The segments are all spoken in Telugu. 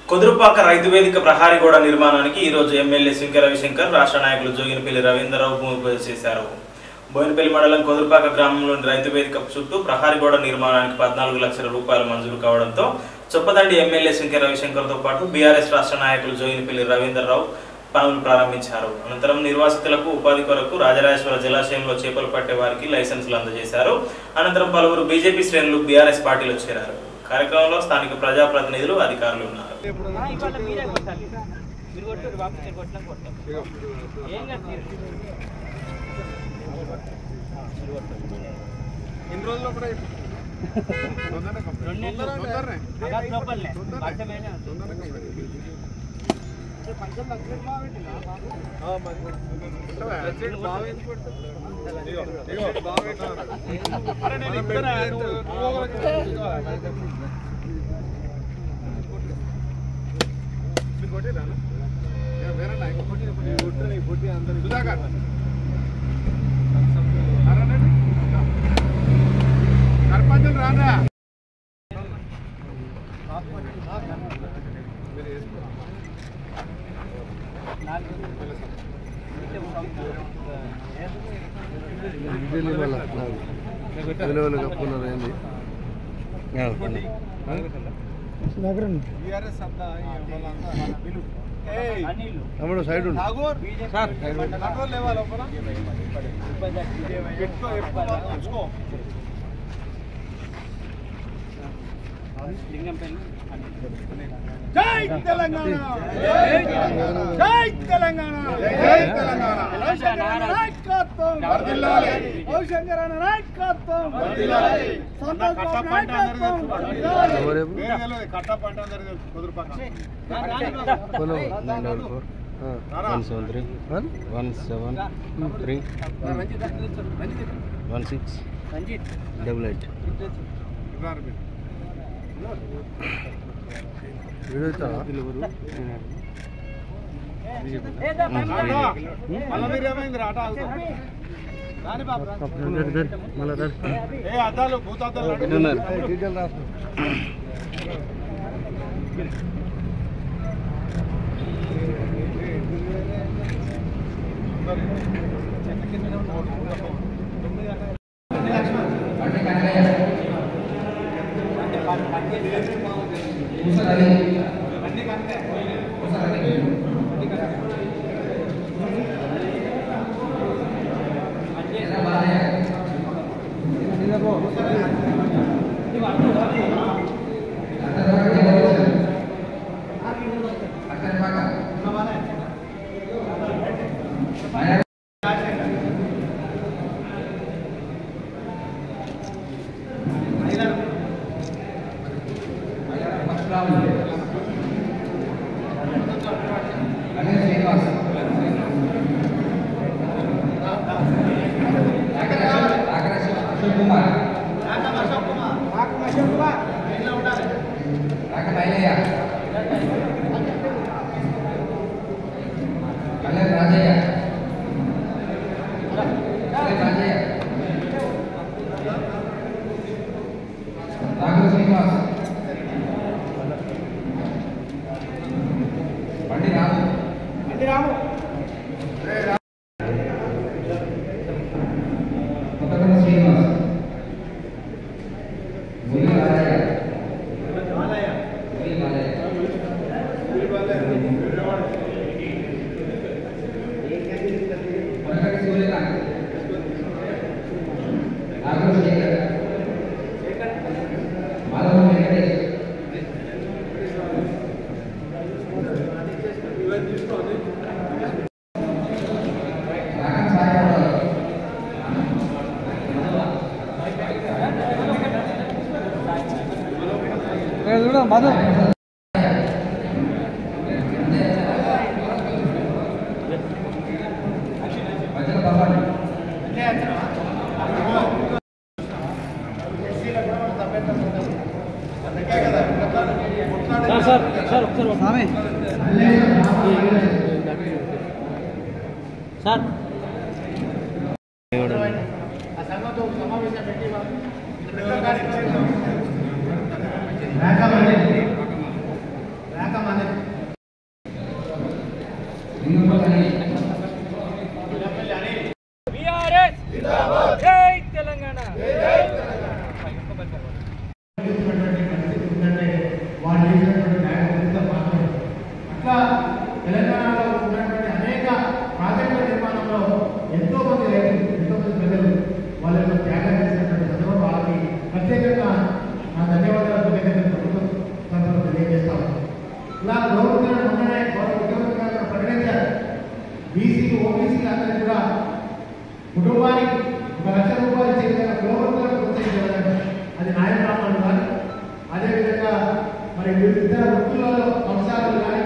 కుదురుపాక రైతు వేదిక ప్రహారీగోడ నిర్మాణానికి ఈ రోజు ఎమ్మెల్యే సింకె రవిశంకర్, రాష్ట్ర నాయకులు జోగినపల్లి రవీంద్రరావు భూమి పూజ చేశారు. బోయినపల్లి మండలం కుదురుపాక గ్రామంలోని రైతు వేదిక చుట్టూ ప్రహారీగోడ నిర్మాణానికి 14 లక్షల రూపాయలు మంజూరు కావడంతో చొప్పదండి ఎమ్మెల్యే సింకె రవిశంకర్తో పాటు బీఆర్ఎస్ రాష్ట్ర నాయకులు జోగినపల్లి రవీంద్రరావు పనులు ప్రారంభించారు. అనంతరం నిర్వాసితులకు ఉపాధి కొరకు రాజరాజేశ్వర జలాశయంలో చేపలు పట్టే వారికి లైసెన్సులు అందజేశారు. అనంతరం పలువురు బీజేపీ శ్రేణులు బీఆర్ఎస్ పార్టీలో చేరారు. కార్యక్రమంలో స్థానిక ప్రజాప్రతినిధులు, అధికారులు ఉన్నారు. సైడ్ జై తెలంగాణ, జై తెలంగాణ, జై తెలంగాణ. నాయకత్వం వర్ధిల్లాలి, రవిశంకర్ అన్న నాయకత్వం వర్ధిల్లాలి, సంతోష్ బాబు నాయకత్వం వర్ధిల్లాలి. కట్ట పంట జరిగింది కుదురుపాక 173 173 1688 అద్దాలు భూతాలు మధు సార్ టీమ్స్ అందరికీ కూడా కుటుంబానికి 1 లక్ష రూపాయలు ఇచ్చే విధంగా కులవృత్తులను ప్రోత్సహించాలని అది న్యాయబ్రాహ్మణులు కానీ అదేవిధంగా మరి ఇతర వృత్తులలో సంస్థలు కానీ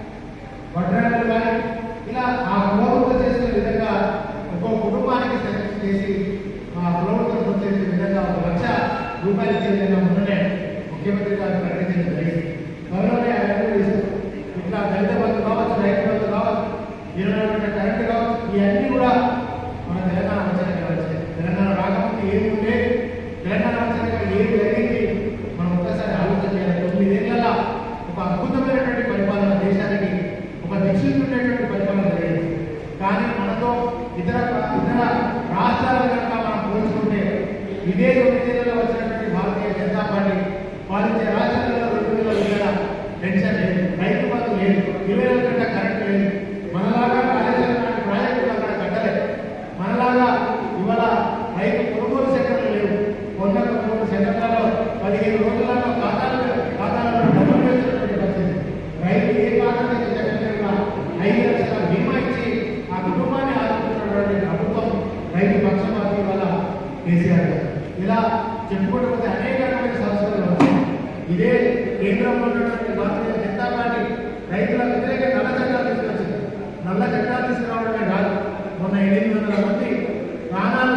వడ్రాలు కానీ ఇలా ఆ కులవృత్తులు చేసే విధంగా ఒక్కో కుటుంబానికి సెలెక్ట్ చేసి ఆ కులవృత్తులు ప్రోత్సహించే విధంగా 1 లక్ష రూపాయలు ఇచ్చే విధంగా మొన్ననే ముఖ్యమంత్రి గారు ప్రకటించడం జరిగింది. త్వరలోనే ఇట్లా దళిత బంధు కావచ్చు, రైతు బంధు కావచ్చు, 20 కరెంట్ కావచ్చు, ఇవన్నీ కూడా మన తెలంగాణ వచ్చాక వచ్చాయి. తెలంగాణ రాకముందు ఏమి ఉంటే తెలంగాణ వచ్చాక ఏమి జరిగింది మనం ఒక్కసారి ఆలోచన చేయాలి. 9 ఏళ్ళ ఒక అద్భుతమైనటువంటి పరిపాలన, దేశానికి ఒక దిక్షించుకునేటువంటి పరిపాలన జరిగింది. కానీ మనతో ఇతర రాష్ట్రాల కనుక మనం పోల్చుకుంటే ఇదే 9 ఏళ్ళలో వచ్చినటువంటి భారతీయ జనతా పార్టీ పాలించే రాష్ట్రాలలో 2000 పెన్షన్ లేదు, రైతు బంధు లేదు, 20 గంటల కరెంట్ లేదు. మనలాగా కాళేశ్వరం లాంటి ప్రాజెక్టులు అక్కడ కట్టలేదు. మనలాగా ఇవాళ రైతు కొనుగోలు సెంటర్లు లేవు. కొన్న కొనుగోలు సెంటర్లలో 15 రోజులలో ఖాతాలలో డబ్బులు వేస్తున్నటువంటి పరిస్థితి. రైతు ఏ ఖాతా చక్కగా 5 లక్షల బీమా ఇచ్చి ఆ కుటుంబాన్ని ఆదుకుంటున్నటువంటి ప్రభుత్వం రైతు పక్షపాతి వల్ల కేసీఆర్ గారు. ఇలా చెప్పుకుంటూ పోతే అనేక రకమైన సంస్థలు వచ్చాయి. ఇదే కేంద్రంలో ఉన్నటువంటి భారతీయ జనతా పార్టీ రైతుల వ్యతిరేక నల్ల చట్టాలు తీసుకొచ్చింది. నల్ల చట్టాలు తీసుకురావడమే కాదు, మొన్న 800 మంది ప్రాణాలు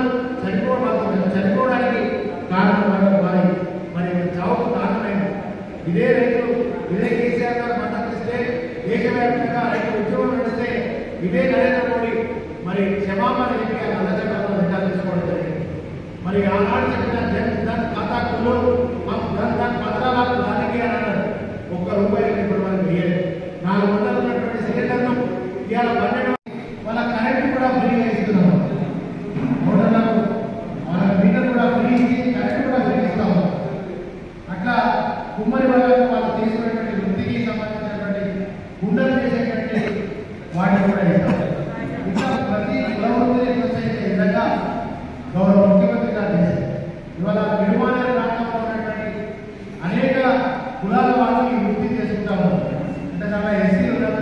చనిపోవడానికి కారణం మరి చావుకు కారణమైంది. ఇదే రైతులు, ఇదే కేసీఆర్ గారు మద్దతు ఇస్తే, దేశవ్యాప్తంగా రైతు ఉద్యమం నడిస్తే ఇదే నరేంద్ర మోడీ మరి క్షమాపణ చెప్పి ఆ నల్ల చట్టాలను చట్టాలు తీసుకోవడం జరిగింది. మరి ఆనాడు చెప్పిన దాని ఖాతా కుళ్ళు దాని పత్రాలకు దానికి అని అన్నారు. ₹1 ఇప్పుడు మనకు వేయలేదు. 400 ఉన్నటువంటి సిలిండర్ను ఇవాళ 12 వాళ్ళ కరెంట్ కూడా ఫ్రీగా ఇస్తున్నాము. హోటళ్లకు వాళ్ళ మీటర్ కూడా ఫ్రీ ఇచ్చి కరెంట్ కూడా ఫ్రీ ఇస్తాము. అట్లా కుమ్మరి వాళ్ళకు వాళ్ళు చేసినటువంటి వృత్తికి సంబంధించినటువంటి గుండెలు చేసేటువంటి వాటిని కూడా ఇస్తాం. ఇట్లా ప్రతి కులవృత్తిని ప్రోత్సహించే విధంగా గౌరవ ముఖ్యమంత్రి గారు చేశారు. ఇవాళ నిర్మాణ ప్రాంతంలో ఉన్నటువంటి అనేక కులాల వాళ్ళు ఈ వృత్తి చేసుకుంటా ఉన్నారు. అంటే చాలా ఎస్సీలు ఉన్నారు,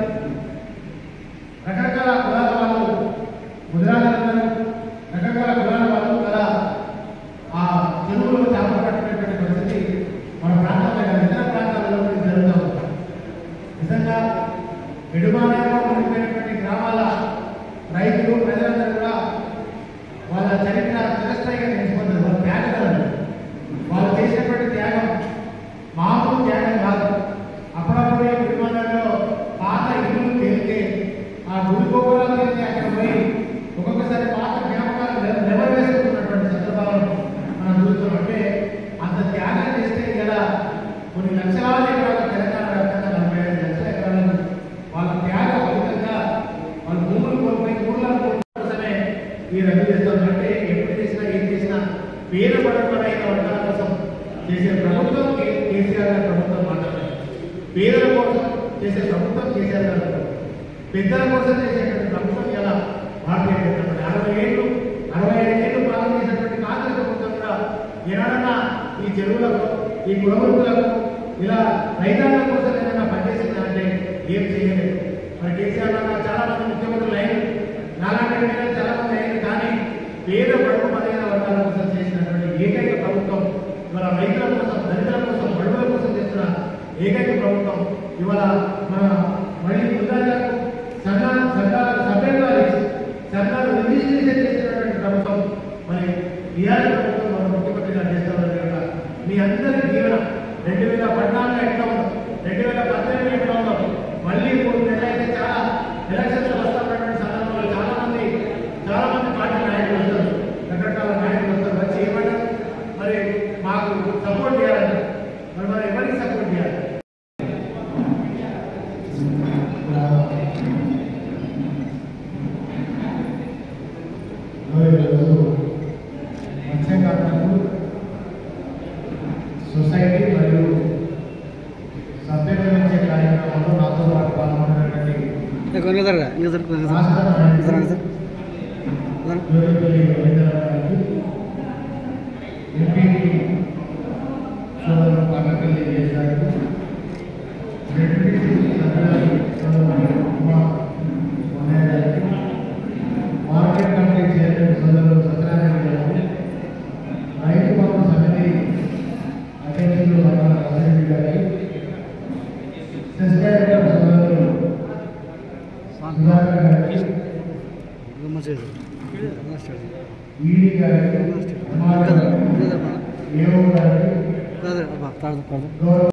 రకరకాల కులాల వాళ్ళు, గుజరాత్ ఉన్నారు, రకరకాల కులాల వాళ్ళు కదా ఆ చెరువులో చేపలు పట్టుకునేటువంటి పరిస్థితి మన ప్రాంతంలో కాదు, ఇతర ప్రాంతాలలో జరుగుతూ ఉంది. నిజంగా విడుమానంలో ఉండిపోయినటువంటి గ్రామాల రైతులు ప్రజలందరూ కూడా వాళ్ళ చరిత్ర చిరస్థాయిగా నిలిచిపోతుంది. వాళ్ళ త్యాగదారులు, వాళ్ళు చేసినటువంటి త్యాగం మామూలు త్యాగం కాదు. అప్పుడప్పుడు విమానంలో పాత ఇల్లు తేలితే ఆ గుడి గోపురాలు తేలితే అక్కడ పోయి ఒక్కొక్కసారి పాత జ్ఞాపకాలు నెరవేరుస్తున్నటువంటి సందర్భాలను మనం చూస్తున్నాం. అంటే అంత త్యాగం చేస్తే ఇలా కొన్ని లక్షలాది ఎకరాల తెలంగాణ వ్యాప్తంగా 45 లక్షల ఎకరాలను వాళ్ళ త్యాగ ఫలితంగా వాళ్ళ భూములు కోల్పోయి ఊళ్ళను కోల్పోవడమే ఈ రద్దు చేస్తారు. అంటే ఎప్పుడు చేసినా ఏం చేసినా పేద పడబడైన వర్గాల కోసం చేసే ప్రభుత్వం కేసీఆర్ గారి ప్రభుత్వం మాత్రమే. పేదల కోసం చేసే ప్రభుత్వం కేసీఆర్ గారి ప్రభుత్వం. పెద్దల కోసం చేసేటువంటి ప్రభుత్వం ఇలా భారతీయ జనతా పార్టీ 65 ఏళ్ళు పాలన చేసినటువంటి కాంగ్రెస్ ప్రభుత్వం కూడా ఏనాడన్నా ఈ చెరువులకు, ఈ కులవృత్తులకు, ఇలా రైతాంగం కోసం ఏదైనా పనిచేసిందంటే ఏం చేయలేదు. మరి కేసీఆర్ గారు చాలా మంది ముఖ్యమంత్రులు అయిన నాలాంటి చాలా మంది అయిన కానీ పేద బడుగు బలైన వర్గాల కోసం చేసినటువంటి ఏకైక ప్రభుత్వం ఇవాళ రైతుల కోసం, దళితుల కోసం, బడుగుల కోసం చేస్తున్న ఏకైక ప్రభుత్వం ఇవాళ మన మళ్ళీ ముద్రాజాలకు సర్కారు రిజిస్ట్రేషన్ చేసినటువంటి ప్రభుత్వం మరి బీఆర్ ప్రభుత్వం మన ముఖ్యమంత్రి గారు చేస్తున్నారు కనుక మీ అందరి దీవెన 2014 ఎట్లా ఉన్నాం, 2018 ఎట్లా ఉన్నాం, మళ్ళీ 3 నెలలు అయితే చాలా ఎలక్షన్స్ వస్తున్నటువంటి సందర్భంలో చాలా మంది పార్టీ నాయకులు వస్తారు, రకరకాల నాయకులు వస్తారు. వచ్చి ఏమంటారు మరి మాకు సపోర్ట్ చేయాలని, మరి ఎవరికి సపోర్ట్ చేయాలి? మత్స్యకారులకు సొసైటీ మరియు సభ్యుల కార్యక్రమంలో నాతో పాటు పాల్గొన్నటువంటి ఎంపీపీ సోదరులు పక్కపల్లి చేశారు, ఎంపీపీ సభ్యులు ఉమా ఉన్నయ్య గారికి, ఈడీ గారికి, ఎంఆర్ఓ గారికి, ఏఓ గారికి, గౌరవ